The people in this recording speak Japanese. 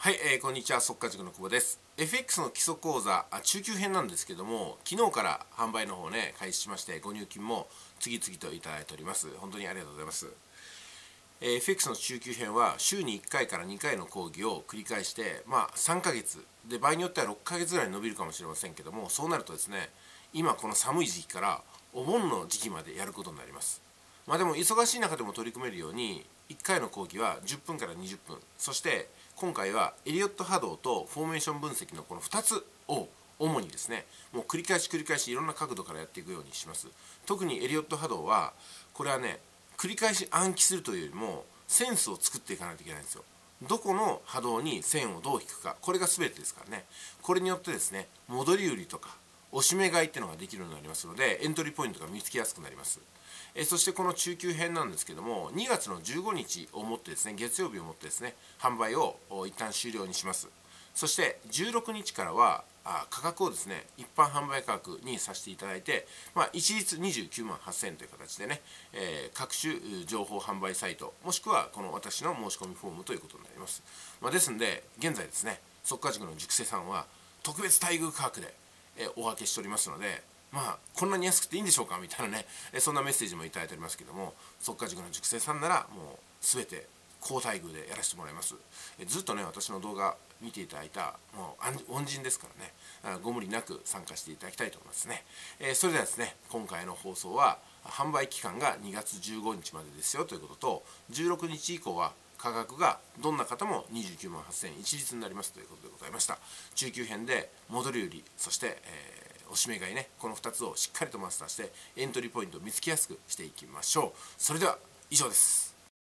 はい、こんにちは、速稼塾の久保です。FX の基礎講座、中級編なんですけども、昨日から販売の方ね、開始しまして、ご入金も次々といただいております。本当にありがとうございます。FX の中級編は週に1回から2回の講義を繰り返して、3ヶ月で、場合によっては6ヶ月ぐらい伸びるかもしれませんけども、そうなるとですね、今この寒い時期からお盆の時期までやることになります。でも忙しい中でも取り組めるように1回の講義は10分から20分、そして今回はエリオット波動とフォーメーション分析のこの2つを主にですね、もう繰り返しいろんな角度からやっていくようにします。特にエリオット波動はこれはね、繰り返し暗記するというよりもセンスを作っていかないといけないんですよ。どこの波動に線をどう引くか、これが全てですからね。これによってですね、戻り売りとか押し目買いっていうのができるようになりますので、エントリーポイントが見つけやすくなります。そしてこの中級編なんですけども、2月の15日をもってですね、月曜日をもってですね、販売を一旦終了にします。そして16日からは価格をですね、一般販売価格にさせていただいて、一律29万8000円という形でね、各種情報販売サイト、もしくはこの私の申し込みフォームということになります。ですんで、現在ですね、速稼塾の塾生さんは特別待遇価格でお分けしておりますので、こんなに安くていいんでしょうかみたいなね、そんなメッセージもいただいておりますけども、速稼塾の塾生さんならもう全て高待遇でやらせてもらいます。ずっとね、私の動画見ていただいたもう恩人ですからね、ご無理なく参加していただきたいと思いますね。それではですね、今回の放送は販売期間が2月15日までですよということと、16日以降は価格がどんな方も29万8000円一律になりますということでございました。中級編で戻り売り、そして、押し目買いね、この2つをしっかりとマスターしてエントリーポイントを見つけやすくしていきましょう。それでは以上です。